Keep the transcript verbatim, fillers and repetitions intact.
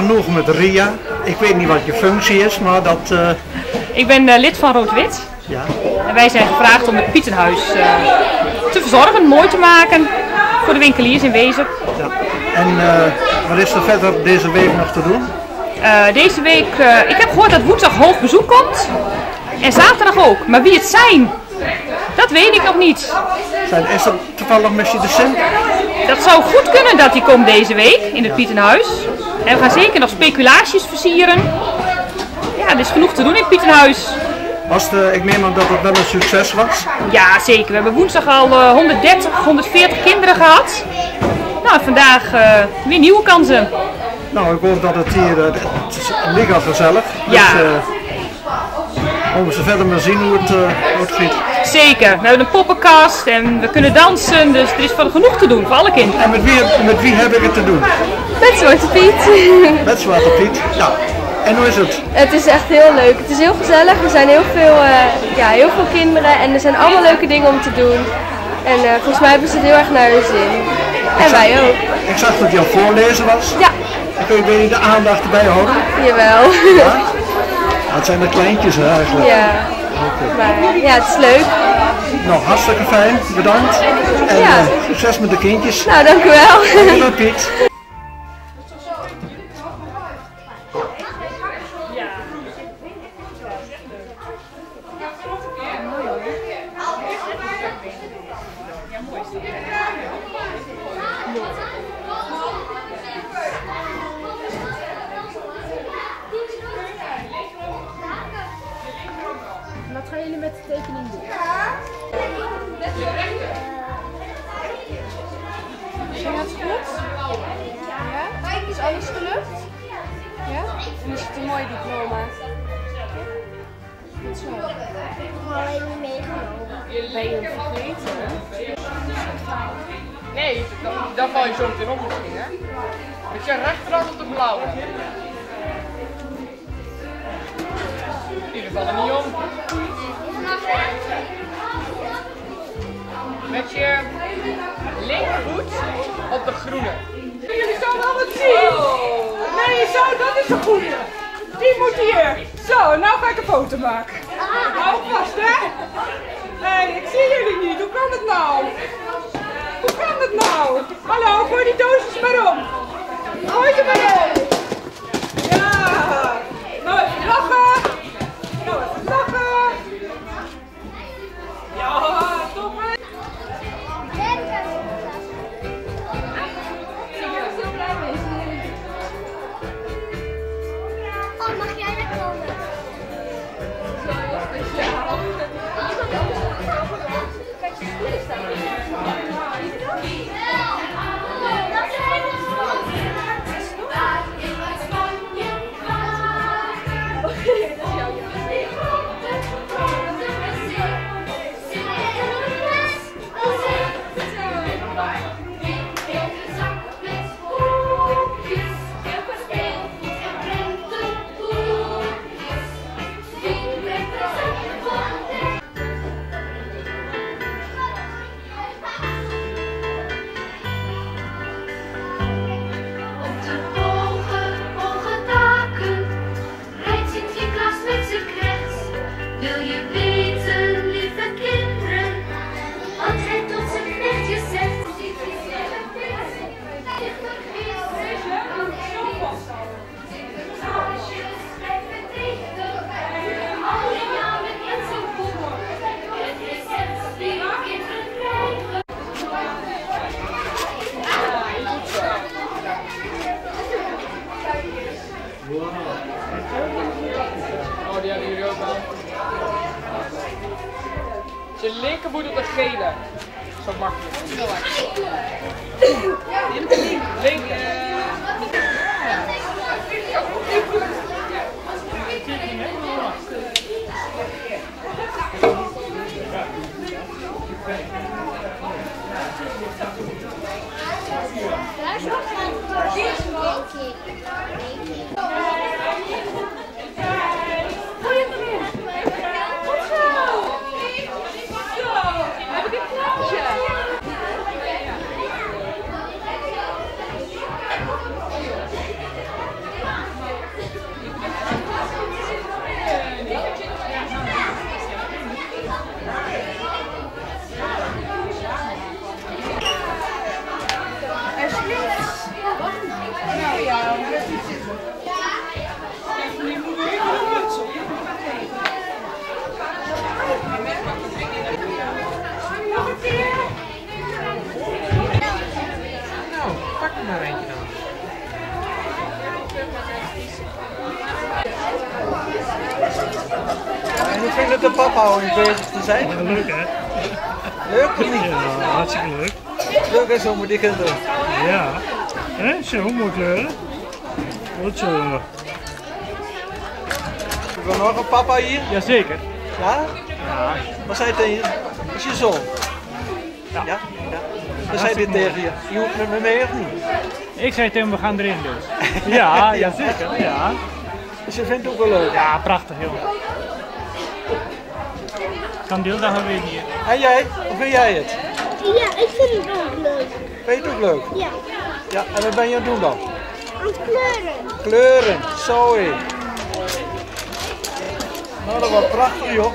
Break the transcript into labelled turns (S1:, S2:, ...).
S1: genoeg met Ria. Ik weet niet wat je functie is, maar dat... Uh...
S2: Ik ben uh, lid van Rood-Wit.
S1: Ja.
S2: En wij zijn gevraagd om het Pietenhuis uh, te verzorgen, mooi te maken voor de winkeliers in Wezen.
S1: Ja. En uh, wat is er verder deze week nog te doen?
S2: Uh, deze week, uh, ik heb gehoord dat woensdag hoog bezoek komt. En zaterdag ook. Maar wie het zijn, dat weet ik nog niet.
S1: Zijn, is dat toevallig Messie de Sint?
S2: Dat zou goed kunnen dat hij komt deze week in het ja. Pietenhuis. En we gaan zeker nog speculaties versieren. Ja, er is genoeg te doen in het Pietenhuis.
S1: Was de, ik neem aan dat het wel een succes was?
S2: Ja, zeker. We hebben woensdag al uh, honderddertig, honderdveertig kinderen gehad. Nou, vandaag uh, weer nieuwe kansen.
S1: Nou, ik hoop dat het hier, uh, het is mega gezellig.
S2: Ja.
S1: Dus, uh, we ze verder maar zien hoe het, uh, hoe het giet.
S2: Zeker. We hebben een poppenkast en we kunnen dansen, dus er is van genoeg te doen voor alle kinderen.
S1: En met wie, met wie heb ik het te doen?
S3: Met Zwarte Piet.
S1: Met Zwarte Piet, ja. En hoe is het?
S3: Het is echt heel leuk. Het is heel gezellig. Er zijn heel veel, uh, ja, heel veel kinderen en er zijn allemaal leuke dingen om te doen. En uh, volgens mij hebben ze het heel erg naar hun zin. En
S1: zag,
S3: wij ook.
S1: Ik zag dat je aan het voorlezen was.
S3: Ja.
S1: En kun je weer de aandacht erbij houden?
S3: Jawel.
S1: Ja? Het zijn de kleintjes hè, eigenlijk.
S3: Ja. Okay. Maar ja, het is leuk.
S1: Nou, hartstikke fijn. Bedankt. En ja. uh, succes met de kindjes.
S3: Nou, dank u wel.
S1: Dankjewel Piet.
S4: Wat gaan jullie met de tekening doen? Ging het goed? Ja? Is alles gelukt? Ja? En is het een mooi diploma? Goed zo.
S5: Ik heb alleen niet meegenomen.
S4: Ben je hem vergeten?
S6: Nee, dan, dan val je zo meteen op misschien, hè? Met je rechterhand op de blauwe. Die vallen niet om. Met je linkervoet op de groene. Jullie zouden wel wat zien. Nee, zo, dat is de goede. Die moet hier. Zo, nou ga ik een foto maken. Hou vast, hè? Nee, ik zie jullie niet. Hoe kan het nou? Hoe kan het nou? Hallo, gooi die doosjes maar om. Gooi ze maar om. Ja. Nou, even lachen. Nou, even lachen. Ja, top hè.
S5: Oh, mag jij er komen? Kijk, de stoelen staan
S6: Oh, die hebben jullie ook al. Je linkervoet op de gele. Zo makkelijk. Linker.
S1: vindt het de papa om bezig te zijn?
S7: Ja, leuk hè?
S1: Leuk of niet?
S7: Ja, hartstikke leuk.
S1: Leuk en zo met die kinderen.
S7: Ja. Hè? Zo, mooi kleuren. Goed zo.
S1: Heb je nog een papa hier?
S7: Jazeker.
S1: Ja?
S7: Ja.
S1: Wat zei hij tegen je? Is je zoon? Ja. Ja? Ja. Wat zei hij tegen je? Je hoeft met me mee of niet?
S7: Ik zei tegen hem, we gaan erin dus. Ja, jazeker. Ja.
S1: Dus je vindt het ook wel leuk?
S7: Ja, prachtig joh. Kan deeldag weer hier.
S1: En jij? Hoe vind jij het?
S5: Ja, ik vind het ook leuk.
S1: Vind je het ook leuk?
S5: Ja,
S1: Ja, en wat ben je aan het doen dan?
S5: aan het kleuren.
S1: Kleuren, zo hé. Nou, dat was prachtig joh.